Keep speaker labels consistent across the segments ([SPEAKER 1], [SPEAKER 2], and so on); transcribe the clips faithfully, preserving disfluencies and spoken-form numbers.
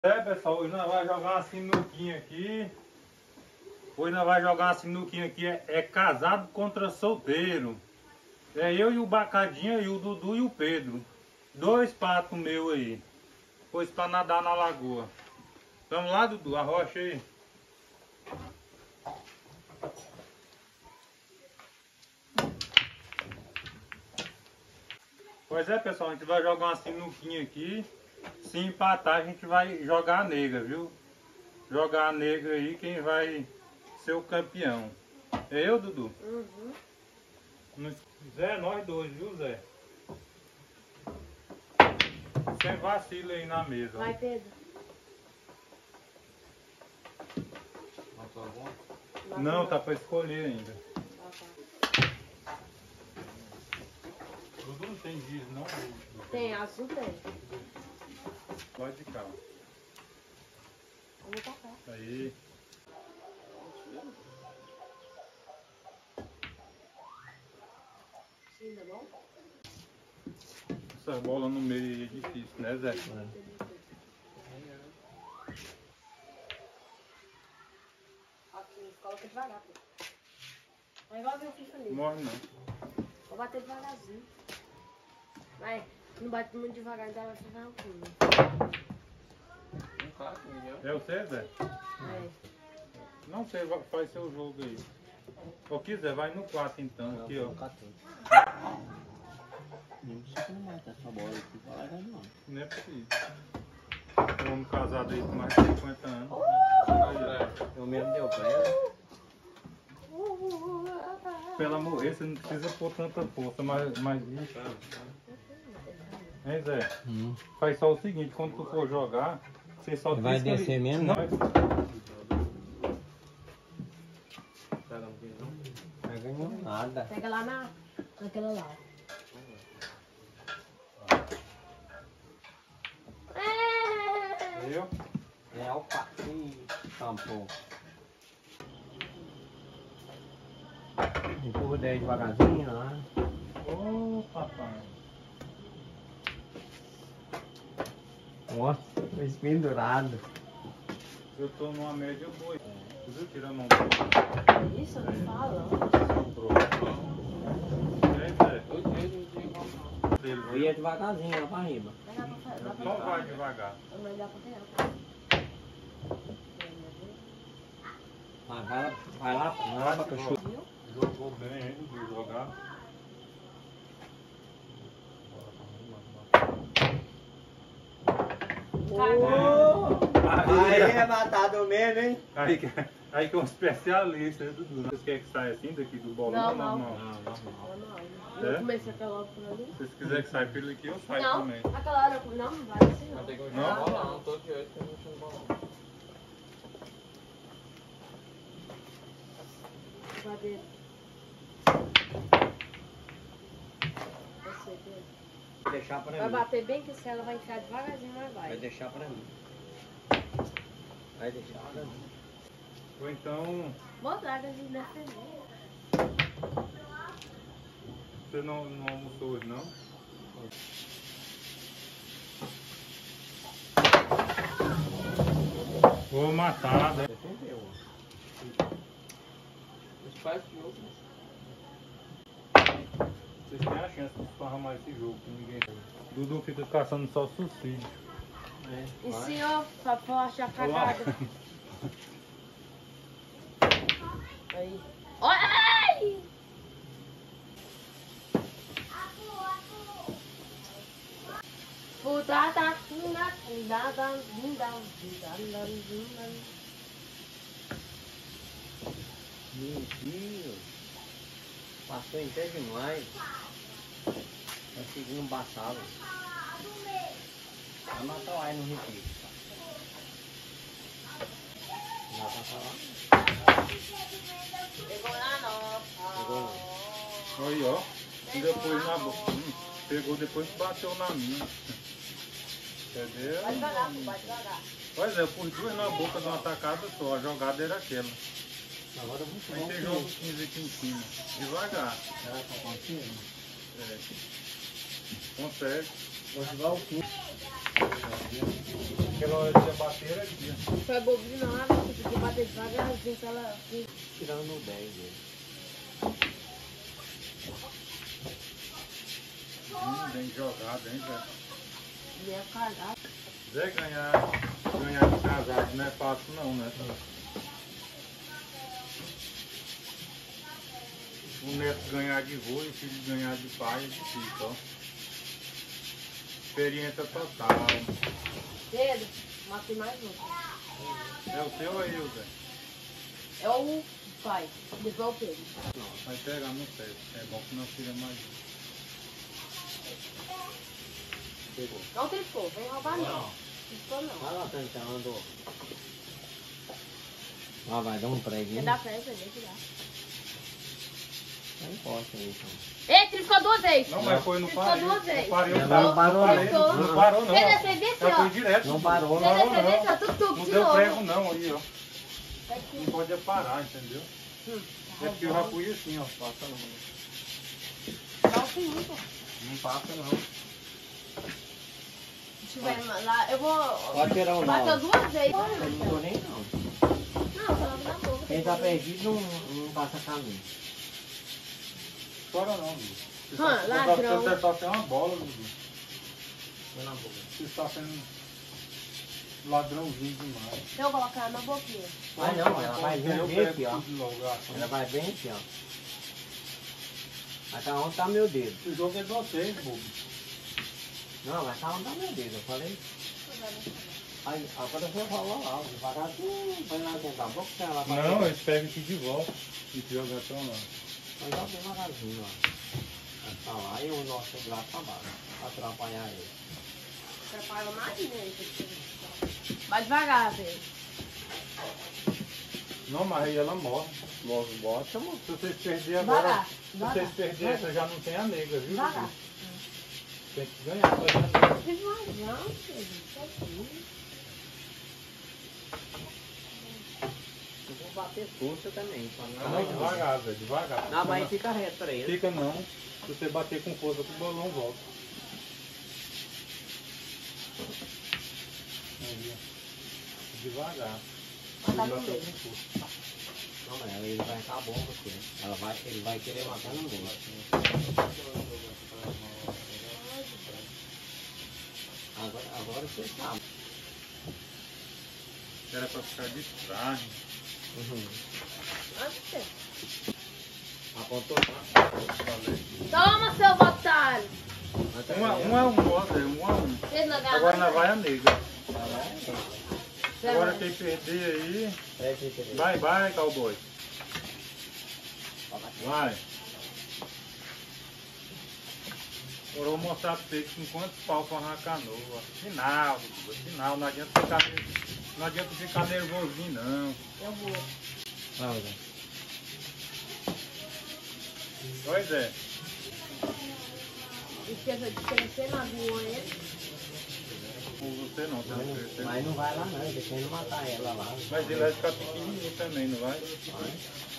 [SPEAKER 1] É, pessoal, hoje nós vamos jogar uma sinuquinha aqui. Hoje nós vamos jogar uma sinuquinha aqui. É, é casado contra solteiro. É eu e o Bacadinha, e o Dudu e o Pedro. Dois patos meus aí. Pois pra nadar na lagoa. Vamos lá, Dudu, arrocha aí. Pois é, pessoal, a gente vai jogar uma sinuquinha aqui. Se empatar, a gente vai jogar a nega, viu? Jogar a nega aí, quem vai ser o campeão. É eu, Dudu?
[SPEAKER 2] Uhum.
[SPEAKER 1] Zé, nós dois, viu, Zé? Sem vacilo aí na mesa.
[SPEAKER 2] Vai, Pedro.
[SPEAKER 1] Não, tá pra escolher ainda. Dudu não tem giz, não?
[SPEAKER 2] Tem, azul tem.
[SPEAKER 1] Pode de cá.
[SPEAKER 2] Eu vou tacar.
[SPEAKER 1] Aí.
[SPEAKER 2] Sim, tá bom?
[SPEAKER 1] Essa bola no meio é difícil, né, Zé?
[SPEAKER 2] Aqui, coloca devagar, Pedro. Vai igual meu filho ali.
[SPEAKER 1] Morre não.
[SPEAKER 2] Vou bater devagarzinho. Vai, não bate muito devagar, então vai ficar um pulo.
[SPEAKER 1] É você, Zé?
[SPEAKER 2] É.
[SPEAKER 1] Não sei, vai- faz seu jogo aí. Ou quiser, vai no quatro então, aqui ó.
[SPEAKER 3] Não sei como matar essa bola aqui, fala não.
[SPEAKER 1] Não é possível. Um homem casado aí com mais de cinquenta anos.
[SPEAKER 3] Eu mesmo deu pra ela.
[SPEAKER 1] Pra ela morrer, você não precisa pôr tanta força, mas, mas isso. Hein, Zé?
[SPEAKER 3] Hum.
[SPEAKER 1] Faz só o seguinte, quando tu for jogar, você só
[SPEAKER 3] Vai
[SPEAKER 1] pisca
[SPEAKER 3] descer
[SPEAKER 1] ali.
[SPEAKER 3] mesmo?
[SPEAKER 1] Não.
[SPEAKER 3] Não ganhou nada.
[SPEAKER 2] Pega lá na, naquela lá.
[SPEAKER 1] Eu?
[SPEAKER 3] É o patinho tampou. Empurra daí devagarzinho lá.
[SPEAKER 1] Ô, papai.
[SPEAKER 3] Nossa, foi pendurado.
[SPEAKER 1] Eu tô numa média boa. Tu viu? Tira a mão.
[SPEAKER 2] Isso, não fala.
[SPEAKER 1] E aí, Zé? Dele,
[SPEAKER 3] Eu ia devagarzinho lá pra riba.
[SPEAKER 2] Dá pra fazer, dá pra
[SPEAKER 1] Só vai devagar.
[SPEAKER 2] Mas dá pra pegar.
[SPEAKER 3] Vai, vai lá, vai lá, vai lá pra chuva.
[SPEAKER 2] Viu?
[SPEAKER 1] Jogou bem, hein? De jogar.
[SPEAKER 3] Aí é matado mesmo, hein?
[SPEAKER 1] Aí, que- aí que é um especialista, hein, Dudu? Vocês querem que saia assim daqui do bolão?
[SPEAKER 2] Não, não.
[SPEAKER 1] não.
[SPEAKER 2] Não, não.
[SPEAKER 1] É?
[SPEAKER 2] Eu comecei a pegar logo por ali.
[SPEAKER 1] Se vocês quiserem que saia pelo aqui, eu saio
[SPEAKER 2] Não,
[SPEAKER 1] também.
[SPEAKER 2] aquela hora eu- não, não vai assim não.
[SPEAKER 1] Não?
[SPEAKER 2] Não,
[SPEAKER 3] tô de oito, eu não tinha bolão.
[SPEAKER 2] Bater. Você, Pedro.
[SPEAKER 3] Vai deixar pra
[SPEAKER 2] Vai
[SPEAKER 3] mim.
[SPEAKER 2] bater bem que se ela vai enfiar devagarzinho, mas
[SPEAKER 3] Vai
[SPEAKER 2] vai.
[SPEAKER 3] deixar pra mim. Vai deixar pra mim.
[SPEAKER 1] Ou então,
[SPEAKER 2] Vou dar de defender.
[SPEAKER 1] você não, não almoçou hoje, não? Vou matar, né?
[SPEAKER 3] Defendeu. Os pais de outro.
[SPEAKER 1] Vocês têm a chance de arrumar esse jogo que ninguém. Dudu fica caçando só suicídio.
[SPEAKER 3] É,
[SPEAKER 2] E
[SPEAKER 3] vai.
[SPEAKER 2] senhor, pra pra achar cagada. Aí. Ai! Puta da fina, fina da linda, linda, linda, linda.
[SPEAKER 3] Meu Deus. Passou até demais. Vai seguindo embaçado. Vai matar o ar no retiro. Vai passar lá?
[SPEAKER 2] Pegou na nossa.
[SPEAKER 3] Pegou lá.
[SPEAKER 1] Aí, ó. E depois na boca. Hum, pegou depois e bateu na minha. Entendeu?
[SPEAKER 2] Vai devagar, vai devagar.
[SPEAKER 1] Pois é, eu pus duas na boca de uma tacada só. A jogada era aquela.
[SPEAKER 3] Agora muito
[SPEAKER 1] Aí
[SPEAKER 3] bom.
[SPEAKER 1] você joga quinze aqui em cima. Devagar.
[SPEAKER 3] Será que tá conseguindo?
[SPEAKER 1] É. Consegue.
[SPEAKER 3] Vou jogar o quinze.
[SPEAKER 1] Aquela hora de bater aqui.
[SPEAKER 2] Foi bobinho não, você tem que bater devagarzinho pra ela...
[SPEAKER 3] Tirando no dez dele.
[SPEAKER 1] Hum, bem jogado, hein, Zé?
[SPEAKER 2] E é casado.
[SPEAKER 1] Zé, ganhar, ganhar de casado não é fácil não, né? O neto ganhar de vô e o filho ganhar de pai é difícil, ó. Experiência total.
[SPEAKER 2] Pedro, matei mais um.
[SPEAKER 1] É o teu ou é eu, Zé?
[SPEAKER 2] É o pai, depois é o Pedro.
[SPEAKER 1] Vai pegar no pé. É bom que não tira mais.
[SPEAKER 3] Pegou.
[SPEAKER 2] Não tripou, vem roubar não.
[SPEAKER 3] Não.
[SPEAKER 2] Tripou não.
[SPEAKER 3] Vai lá, Tantão, andou. Ah, vai dar um
[SPEAKER 2] Você
[SPEAKER 3] preguinho.
[SPEAKER 2] dá pra ele, pra gente dá.
[SPEAKER 3] Não importa aí, então.
[SPEAKER 2] Ei, tripou duas vezes.
[SPEAKER 1] Não, mas foi no
[SPEAKER 2] Tripou
[SPEAKER 1] parei.
[SPEAKER 2] duas vezes.
[SPEAKER 1] No parei,
[SPEAKER 3] Não,
[SPEAKER 1] eu
[SPEAKER 3] não parou,
[SPEAKER 1] parei,
[SPEAKER 2] não.
[SPEAKER 1] não parou não.
[SPEAKER 2] Ele desceu, desceu,
[SPEAKER 1] Já foi
[SPEAKER 2] ó.
[SPEAKER 1] direto.
[SPEAKER 3] Não parou,
[SPEAKER 2] Você
[SPEAKER 1] Não parou
[SPEAKER 2] desceu,
[SPEAKER 1] não.
[SPEAKER 2] desceu, tudo, tudo,
[SPEAKER 1] Não
[SPEAKER 2] de
[SPEAKER 1] deu
[SPEAKER 2] novo.
[SPEAKER 1] prego não aí, ó.
[SPEAKER 2] Tá aqui.
[SPEAKER 1] Não pode parar, entendeu?
[SPEAKER 2] Hum,
[SPEAKER 1] É porque eu já fui assim, ó. Passa não.
[SPEAKER 2] Dá um fininho, pô.
[SPEAKER 1] Não passa não.
[SPEAKER 2] Se tiver lá, eu vou...
[SPEAKER 3] Pode tirar o
[SPEAKER 2] Bateu
[SPEAKER 3] nove.
[SPEAKER 2] duas vezes.
[SPEAKER 3] Eu não tô nem não.
[SPEAKER 2] Não, coloca na boca.
[SPEAKER 3] Quem tá perdido não, não passa caminho.
[SPEAKER 1] Chora não, Dudu. Você
[SPEAKER 2] Ah,
[SPEAKER 1] tá-
[SPEAKER 2] ladrão.
[SPEAKER 1] Você tá sendo uma bola, Dudu.
[SPEAKER 3] Foi na boca.
[SPEAKER 1] Você está sendo ladrãozinho demais.
[SPEAKER 2] Deixa eu colocar na boquinha.
[SPEAKER 3] Vai não, ela vai vir
[SPEAKER 1] Eu
[SPEAKER 3] bem
[SPEAKER 1] pego
[SPEAKER 3] aqui, ó.
[SPEAKER 1] tudo logo, ah,
[SPEAKER 3] Ela vai bem aqui, ó. Vai tá onde tá meu dedo.
[SPEAKER 1] Esse jogo é de vocês, bobo.
[SPEAKER 3] Não, vai tá onde tá meu dedo, eu falei. Aí, agora você falou lá, devagarzinho, põe lá dentro da boca, que ela vai...
[SPEAKER 1] Não, eles pegam aqui de volta e jogam até lá.
[SPEAKER 3] Mas já devagarzinho, ó. Vai pra lá e o nosso lá pra baixo, pra atrapalhar ele.
[SPEAKER 2] Prepara mais, né? Vai devagar, velho.
[SPEAKER 1] Não, mas aí ela morre.
[SPEAKER 3] Morre, bota, mano.
[SPEAKER 1] Se vocês perderem agora,
[SPEAKER 2] Devagar,
[SPEAKER 1] se
[SPEAKER 2] devagar.
[SPEAKER 1] vocês perderem, essa já não tem a nega, viu?
[SPEAKER 2] Devagar.
[SPEAKER 1] Dudu? Tem que ganhar, só já não.
[SPEAKER 2] Devagar, filho. Sozinho.
[SPEAKER 3] Eu vou bater força também, pra não...
[SPEAKER 1] Não, devagar, velho, devagar.
[SPEAKER 3] Não, mas fica reto pra ele.
[SPEAKER 1] Fica não. Se você bater com força, o bolão volta. Aí, ó. Devagar.
[SPEAKER 2] Mas tá
[SPEAKER 1] Ele
[SPEAKER 2] com
[SPEAKER 1] bateu
[SPEAKER 2] medo.
[SPEAKER 1] com força.
[SPEAKER 3] Não, mas ele vai ficar bom com você. Ela vai, ele vai querer matar no meio. Agora, agora você sabe.
[SPEAKER 1] Era pra ficar de trás.
[SPEAKER 3] Uhum.
[SPEAKER 2] Antes.
[SPEAKER 3] Apontou?
[SPEAKER 1] Falei.
[SPEAKER 2] Toma, seu otário.
[SPEAKER 1] Um a um, é um, ó, Zé, um a um.
[SPEAKER 2] Vocês não ganham
[SPEAKER 1] Agora
[SPEAKER 2] nada.
[SPEAKER 1] nós vai a nega.
[SPEAKER 2] Você
[SPEAKER 1] Agora
[SPEAKER 2] vai.
[SPEAKER 1] quem perder aí.
[SPEAKER 3] É, que querer.
[SPEAKER 1] Vai, vai, cowboy. Vai. Agora eu vou mostrar pra vocês com quantos pau pra arrancar canoa. Final, Dudu, final. Não adianta ficar, não adianta ficar nervosinho, não.
[SPEAKER 2] Eu vou.
[SPEAKER 3] Vai, Zé.
[SPEAKER 1] Pois é.
[SPEAKER 2] Esqueça de crescer na rua ele.
[SPEAKER 1] Por você não, você não
[SPEAKER 3] Mas,
[SPEAKER 1] cresceu.
[SPEAKER 3] mas não vai lá não, ele quer matar ela lá.
[SPEAKER 1] Mas ele vai ficar pequenininho também, não vai?
[SPEAKER 3] Vai.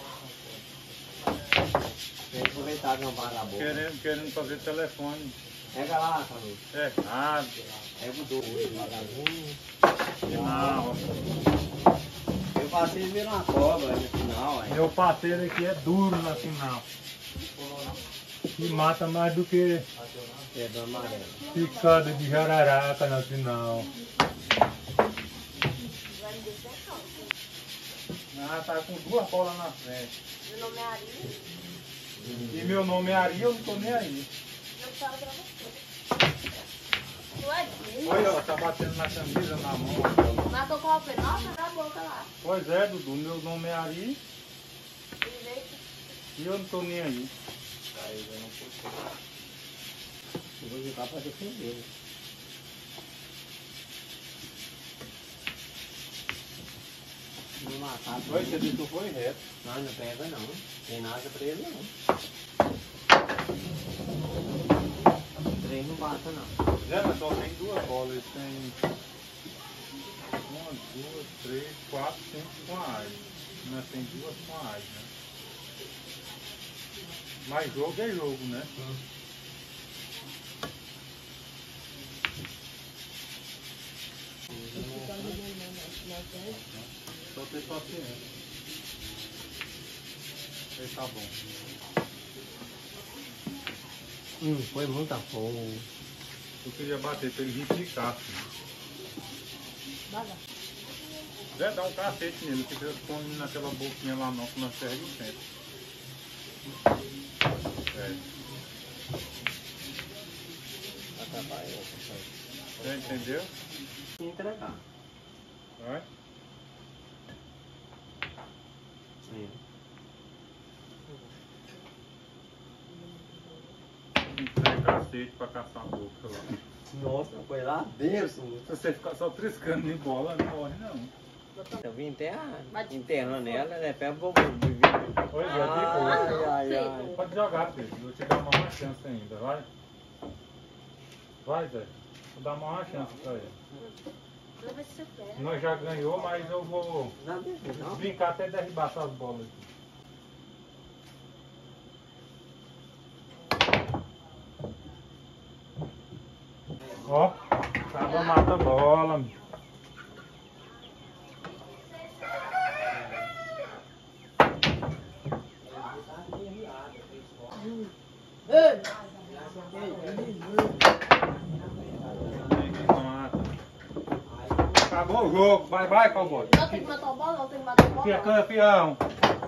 [SPEAKER 3] Tem que aproveitar que não vai na boca.
[SPEAKER 1] Querendo, querendo fazer telefone.
[SPEAKER 3] Pega lá, Carlos.
[SPEAKER 1] É nada.
[SPEAKER 3] Pega o dois devagarzinho.
[SPEAKER 1] Final.
[SPEAKER 3] Eu passei virar uma cobra no final, aí.
[SPEAKER 1] Meu parceiro aqui é duro na final. E mata mais do que
[SPEAKER 3] Pedro amarelo.
[SPEAKER 1] picada de jararaca na final.
[SPEAKER 2] Vai me deixar calma.
[SPEAKER 1] Ah, tá com duas bolas na frente.
[SPEAKER 2] Meu nome é Ari.
[SPEAKER 1] E meu nome é Ari, eu não tô nem aí.
[SPEAKER 2] Eu falo pra você. Tu é dele.
[SPEAKER 1] Olha, ela tá batendo na camisa, na mão.
[SPEAKER 2] Matou com o pé. Nossa, abre a boca lá.
[SPEAKER 1] Pois é, Dudu, meu nome é Ari
[SPEAKER 2] Direito.
[SPEAKER 1] e eu não tô nem aí.
[SPEAKER 3] Aí eu não consigo. Eu vou jogar pra defender. Né? Não matar.
[SPEAKER 1] Oi, você disse que foi reto.
[SPEAKER 3] Não, não pega não. Tem nada pra ele não. O trem não bata não.
[SPEAKER 1] Zé, mas só tem duas bolas. Eles têm uma, duas, três, quatro, cinco com a AIDS. Nós tem duas com a AIDS, né? Mas jogo é jogo, né? Só ter paciência. Aí tá bom.
[SPEAKER 3] Hum, foi muita fogo.
[SPEAKER 1] Eu queria bater pra ele replicar assim.
[SPEAKER 2] Baga.
[SPEAKER 1] Deve dar um cacete nele, que você come naquela boquinha lá não, que nós perdemos o tempo. É.
[SPEAKER 3] Atrapalhou.
[SPEAKER 1] Você entendeu?
[SPEAKER 3] E entregar.
[SPEAKER 1] Vai?
[SPEAKER 3] Sim.
[SPEAKER 1] Entrega cacete pra caçar a boca lá.
[SPEAKER 3] Nossa, foi lá dentro.
[SPEAKER 1] Se você ficar só triscando de bola, não morre não.
[SPEAKER 3] Eu vim enterrar,
[SPEAKER 2] Bate.
[SPEAKER 3] enterrando ela, né? Pega o bobo.
[SPEAKER 1] Pois é,
[SPEAKER 3] Ai,
[SPEAKER 1] tipo,
[SPEAKER 3] ai, ai.
[SPEAKER 1] pode jogar, Pedro. Vou te dar uma má chance ainda, vai? Vai, Zé. Vou dar uma má chance pra ele.
[SPEAKER 2] Não vai ser pé.
[SPEAKER 1] Nós já ganhou, mas eu vou
[SPEAKER 3] Não, deixa, não.
[SPEAKER 1] brincar até derribar essas bolas aqui. Ó, acaba mata a bola, meu. Mata. Acabou o jogo, vai, vai, cowboy.
[SPEAKER 2] Não tem que matar o bola, não tem que matar o bola.
[SPEAKER 1] Aqui é campeão.